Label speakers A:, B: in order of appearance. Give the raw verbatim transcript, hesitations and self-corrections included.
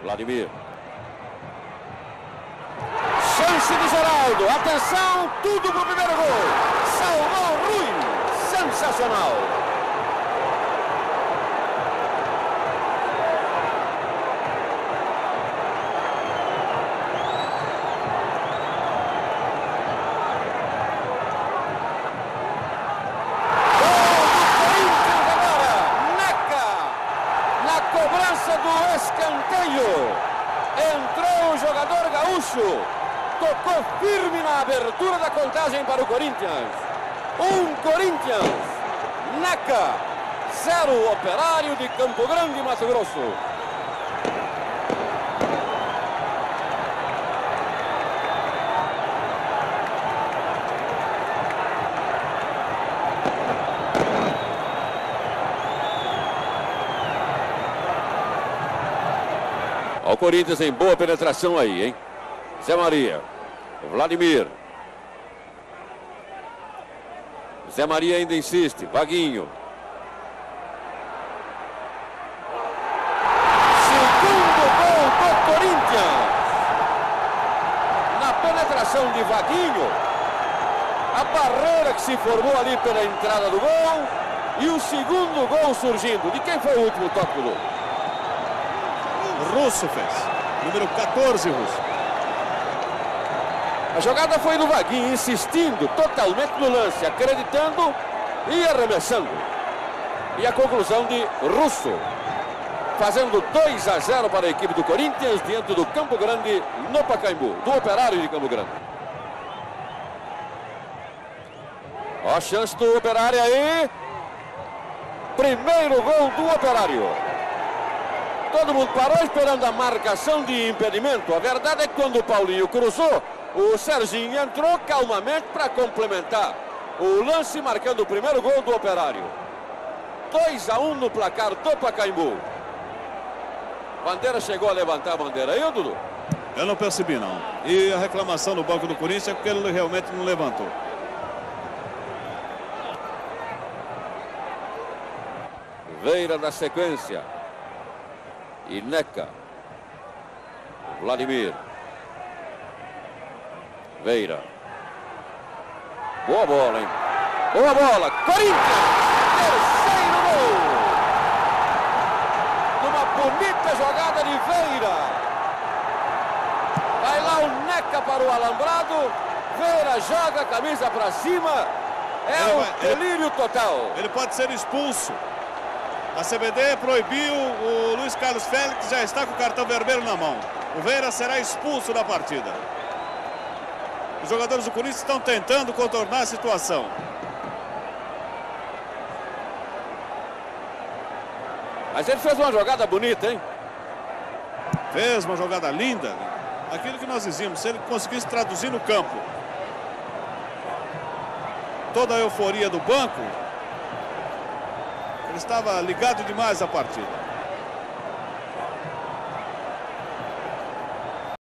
A: Vladimir. Chance de Geraldo. Atenção, tudo pro primeiro gol. Salvou Rui. Sensacional. Cobrança do escanteio. Entrou o jogador gaúcho. Tocou firme na abertura da contagem para o Corinthians. Um Corinthians. Neca. Zero Operário de Campo Grande, Mato Grosso. O Corinthians em boa penetração aí, hein? Zé Maria. Vladimir. Zé Maria ainda insiste. Vaguinho. Segundo gol do Corinthians. Na penetração de Vaguinho. A barreira que se formou ali pela entrada do gol. E o segundo gol surgindo. De quem foi o último toque do gol?
B: Russo fez. Número quatorze, Russo.
A: A jogada foi do Vaguinho, insistindo totalmente no lance, acreditando e arremessando. E a conclusão de Russo, fazendo dois a zero para a equipe do Corinthians diante do Campo Grande, no Pacaembu, do Operário de Campo Grande. Ó a chance do Operário aí. Primeiro gol do Operário. Todo mundo parou esperando a marcação de impedimento. A verdade é que quando o Paulinho cruzou, o Serginho entrou calmamente para complementar o lance, marcando o primeiro gol do Operário. dois a um no placar do Pacaembu. Bandeira chegou a levantar a bandeira aí, Dudu?
B: Eu não percebi, não. E a reclamação no banco do Corinthians é porque ele realmente não levantou.
A: Veira na sequência. E Neca. Vladimir. Veira. Boa bola, hein? Boa bola. Corinthians. Terceiro gol. Numa bonita jogada de Veira. Vai lá o Neca para o alambrado. Veira joga a camisa para cima. É
B: ele
A: um
B: vai,
A: delírio
B: ele,
A: total.
B: Ele pode ser expulso. A C B D proibiu, o Luiz Carlos Félix já está com o cartão vermelho na mão. O Veira será expulso da partida. Os jogadores do Corinthians estão tentando contornar a situação.
A: Mas ele fez uma jogada bonita, hein?
B: Fez uma jogada linda. Aquilo que nós dizíamos, se ele conseguisse traduzir no campo toda a euforia do banco, ele estava ligado demais à partida.